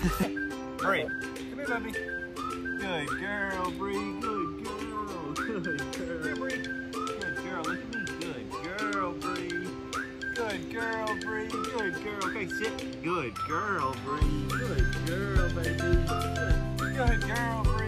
Bree, come here, baby. Good girl, Bree. Good girl. Good girl. Here, Bree. Good girl. Look at me. Good girl, Bree. Good girl, Bree. Good girl. Okay, sit. Good girl, Bree. Good girl, baby. Good girl, Bree.